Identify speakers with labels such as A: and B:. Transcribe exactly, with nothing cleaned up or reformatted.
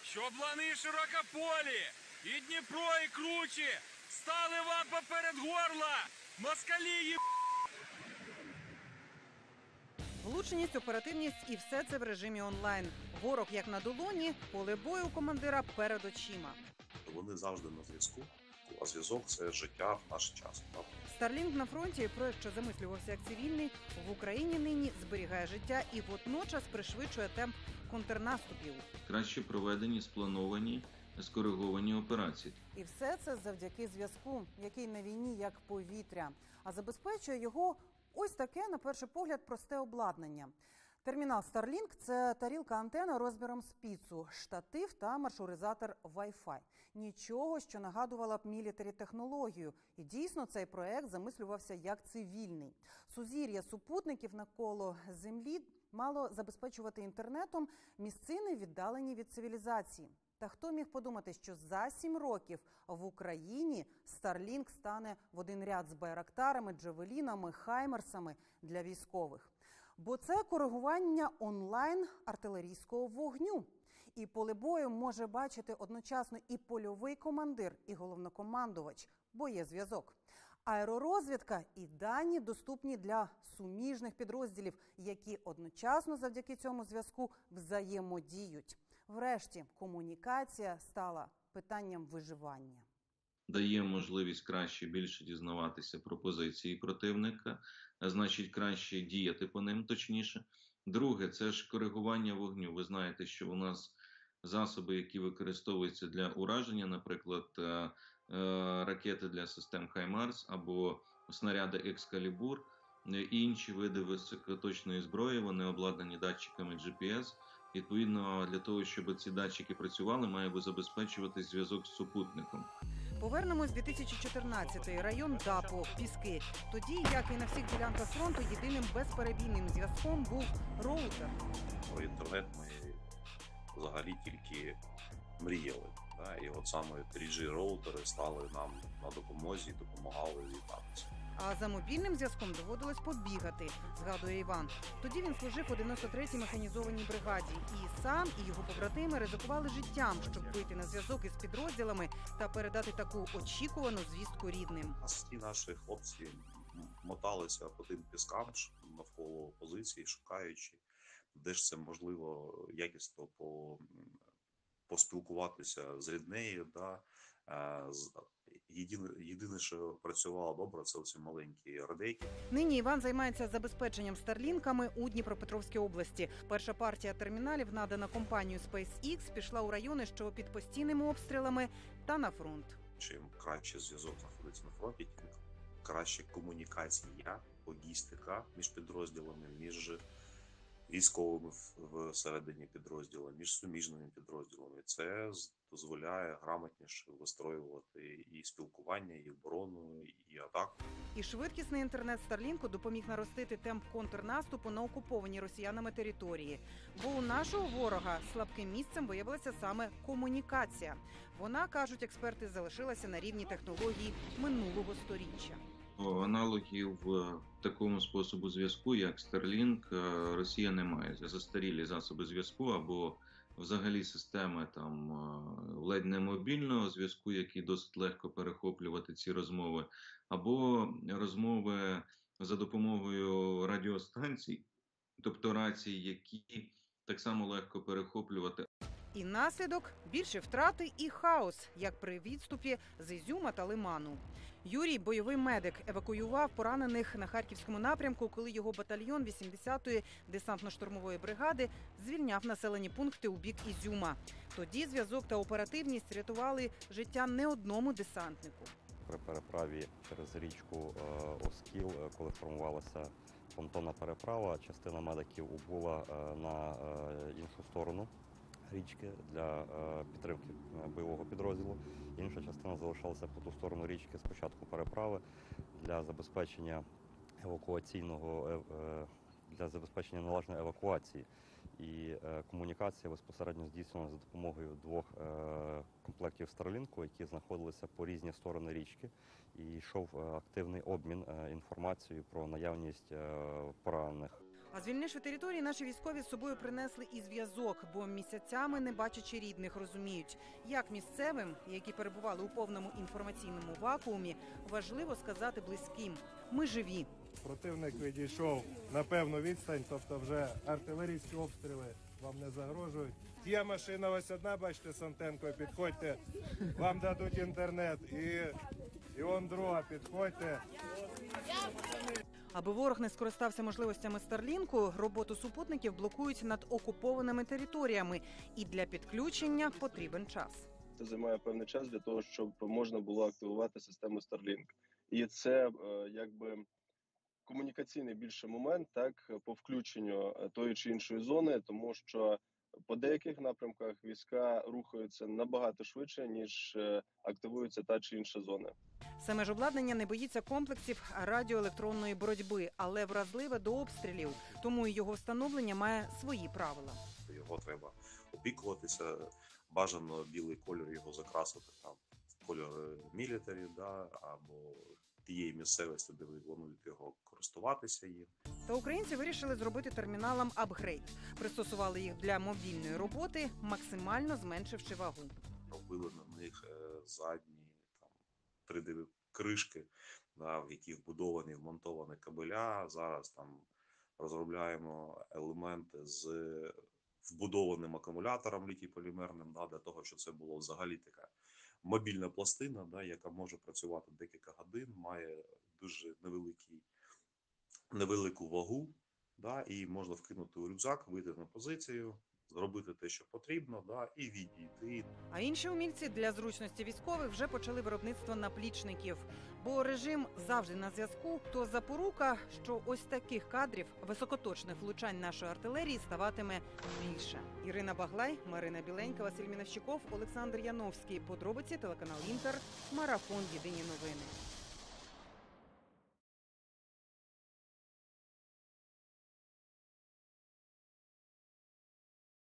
A: Щоб лани широкополі, і Дніпро, і кручі стали вам поперед горла, москалі є...
B: Влученість, оперативність і все це в режимі онлайн. Ворог як на долоні, поле бою у командира перед очима.
C: Вони завжди на зв'язку, а зв'язок – це життя в наш час.
B: Starlink на фронті, проект, що замислювався як цивільний, в Україні нині зберігає життя і водночас пришвидшує темп контрнаступів.
D: Краще проведені, сплановані, скориговані операції.
B: І все це завдяки зв'язку, який на війні як повітря, а забезпечує його ось таке, на перший погляд, просте обладнання. Термінал Starlink – це тарілка-антена розміром з піцу, штатив та маршрутизатор Wi-Fi. Нічого, що нагадувало б мілітарі-технологію. І дійсно цей проект замислювався як цивільний. Сузір'я супутників навколо Землі мало забезпечувати інтернетом місцини, віддалені від цивілізації. Та хто міг подумати, що за сім років в Україні Starlink стане в один ряд з байрактарами, джавелінами, хаймерсами для військових? Бо це коригування онлайн артилерійського вогню. І поле бою може бачити одночасно і польовий командир, і головнокомандувач, бо є зв'язок. Аеророзвідка і дані доступні для суміжних підрозділів, які одночасно завдяки цьому зв'язку взаємодіють. Врешті, комунікація стала питанням виживання.
D: Дає можливість краще, більше дізнаватися про позиції противника, а значить краще діяти по ним точніше. Друге, це ж коригування вогню. Ви знаєте, що у нас засоби, які використовуються для ураження, наприклад, ракети для систем «Хаймарс» або снаряди «Екскалібур», і інші види високоточної зброї, вони обладнані датчиками джі пі ес. Відповідно, для того, щоб ці датчики працювали, має забезпечувати зв'язок з супутником.
B: Повернемось дві тисячі чотирнадцятий. Район Дапо, Піски. Тоді, як і на всіх ділянках фронту, єдиним безперебійним зв'язком був роутер.
C: Про інтернет ми взагалі тільки мріяли. Да? І от саме три джі роутери стали нам на допомозі, допомагали вітатися.
B: А за мобільним зв'язком доводилось побігати, згадує Іван. Тоді він служив у дев'яносто третій механізованій бригаді. І сам, і його побратими ризикували життям, щоб вийти на зв'язок із підрозділами та передати таку очікувану звістку рідним.
C: А всі наші хлопці моталися по тим піскам навколо позиції, шукаючи, де ж це можливо якісно по, поспілкуватися з ріднею, да, з Єдине, єдине, що працювало добре, це оці маленькі радейки.
B: Нині Іван займається забезпеченням старлінками у Дніпропетровській області. Перша партія терміналів, надана компанією SpaceX, пішла у райони, що під постійними обстрілами, та на фронт.
C: Чим краще зв'язок знаходиться на фронті, тим краще комунікація, логістика між підрозділами, між військовими всередині підрозділу, між суміжними підрозділами. Це дозволяє грамотніше вистроювати і спілкування, і оборону, і атаку.
B: І швидкісний інтернет Старлінку допоміг наростити темп контрнаступу на окуповані росіянами території. Бо у нашого ворога слабким місцем виявилася саме комунікація. Вона, кажуть експерти, залишилася на рівні технологій минулого сторіччя.
D: Аналогів такому способу зв'язку, як Starlink, Росія не має. Застарілі засоби зв'язку або взагалі системи там ледь не мобільного зв'язку, які досить легко перехоплювати ці розмови, або розмови за допомогою радіостанцій, тобто рацій, які так само легко перехоплювати.
B: І наслідок – більше втрати і хаос, як при відступі з Ізюма та Лиману. Юрій, бойовий медик, евакуював поранених на Харківському напрямку, коли його батальйон вісімдесятої десантно-штурмової бригади звільняв населені пункти у бік Ізюма. Тоді зв'язок та оперативність рятували життя не одному десантнику.
E: При переправі через річку Оскіл, коли формувалася понтонна переправа, частина медиків убула на іншу сторону річки для підтримки бойового підрозділу. Інша частина залишалася по ту сторону річки з початку переправи для забезпечення евакуаційного, для забезпечення належної евакуації. І комунікація безпосередньо здійснювалася за допомогою двох комплектів Старлінку, які знаходилися по різні сторони річки. І йшов активний обмін інформацією про наявність поранених.
B: А звільнивши території, наші військові з собою принесли і зв'язок, бо місяцями, не бачачи рідних, розуміють, як місцевим, які перебували у повному інформаційному вакуумі, важливо сказати близьким – ми живі.
F: Противник відійшов на певну відстань, тобто вже артилерійські обстріли вам не загрожують. Є машина ось одна, бачите, з антенкою, підходьте, вам дадуть інтернет. І, і он друга, підходьте.
B: Аби ворог не скористався можливостями Старлінку, роботу супутників блокують над окупованими територіями. І для підключення потрібен час.
G: Це займає певний час для того, щоб можна було активувати систему Starlink. І це якби комунікаційний більше момент, так, по включенню тої чи іншої зони, тому що по деяких напрямках війська рухаються набагато швидше, ніж активується та чи інша зона.
B: Саме ж обладнання не боїться комплексів радіоелектронної боротьби, але вразливе до обстрілів, тому і його встановлення має свої правила.
C: Його треба опікуватися, бажано білий кольор його закрасити там в кольор мілітарі, да, або тієї місцевості, де ви плануєте його користуватися їм.
B: Та українці вирішили зробити терміналам апгрейд. Пристосували їх для мобільної роботи, максимально зменшивши вагу.
C: Робили на них задні там три ді кришки, да, в які вбудовані, вмонтовані кабеля. Зараз там розробляємо елементи з вбудованим акумулятором літій-полімерним, да, для того, щоб це було взагалі така мобільна пластина, да, яка може працювати декілька годин, має дуже невеликий, невелику вагу, да, і можна вкинути у рюкзак, вийти на позицію, зробити те, що потрібно, да, і відійти.
B: А інші умільці для зручності військових вже почали виробництво наплічників. Бо режим завжди на зв'язку, то запорука, що ось таких кадрів, високоточних влучань нашої артилерії ставатиме більше. Ірина Баглай, Марина Біленька, Василь Мінащиков, Олександр Яновський. Подробиці телеканал Інтер. Марафон. Єдині новини.